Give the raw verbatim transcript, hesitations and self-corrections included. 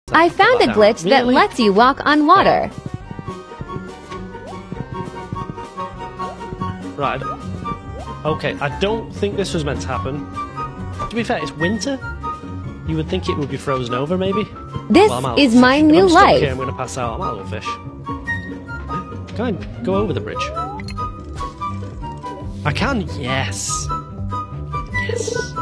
I found a glitch that Really? lets you walk on water. Right. Okay, I don't think this was meant to happen. To be fair, it's winter. You would think it would be frozen over, maybe? This Well, I might is as well my fish. If new I'm stuck life. Here, I'm going to pass out. I might as well fish. Can I go over the bridge? I can, yes. Yes.